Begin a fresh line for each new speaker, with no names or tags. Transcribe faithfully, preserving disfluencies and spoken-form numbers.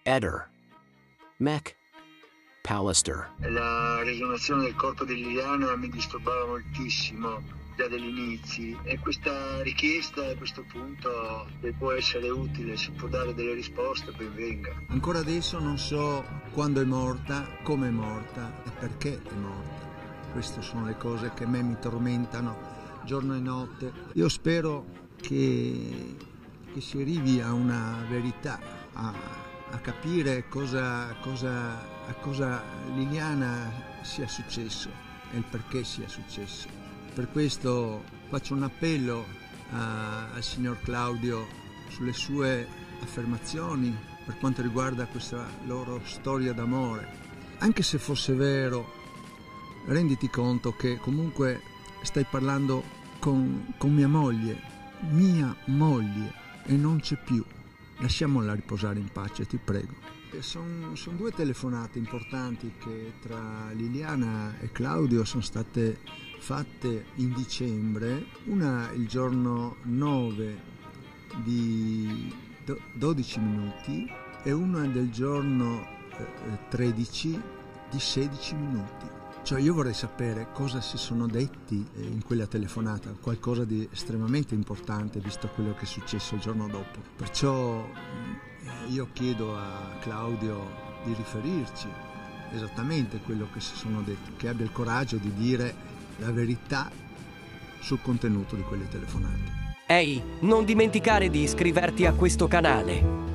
Eder, Mac, Pallister.
La riesumazione del corpo di Liliana mi disturbava moltissimo già dagli inizi e questa richiesta a questo punto, se può essere utile, se può dare delle risposte, ben venga.
Ancora adesso non so quando è morta, come è morta e perché è morta. Queste sono le cose che a me mi tormentano giorno e notte. Io spero che, che si arrivi a una verità, a, a capire cosa, cosa, a cosa Liliana sia successo e il perché sia successo. Per questo faccio un appello a, al signor Claudio sulle sue affermazioni per quanto riguarda questa loro storia d'amore. Anche se fosse vero, renditi conto che comunque stai parlando con, con mia moglie, mia moglie, e non c'è più. Lasciamola riposare in pace, ti prego. Sono son due telefonate importanti che tra Liliana e Claudio sono state fatte in dicembre, una il giorno nove di dodici minuti e una del giorno tredici di sedici minuti. Cioè io vorrei sapere cosa si sono detti in quella telefonata, qualcosa di estremamente importante visto quello che è successo il giorno dopo. Perciò io chiedo a Claudio di riferirci esattamente quello che si sono detti, che abbia il coraggio di dire la verità sul contenuto di quelle telefonate.
Ehi, non dimenticare di iscriverti a questo canale.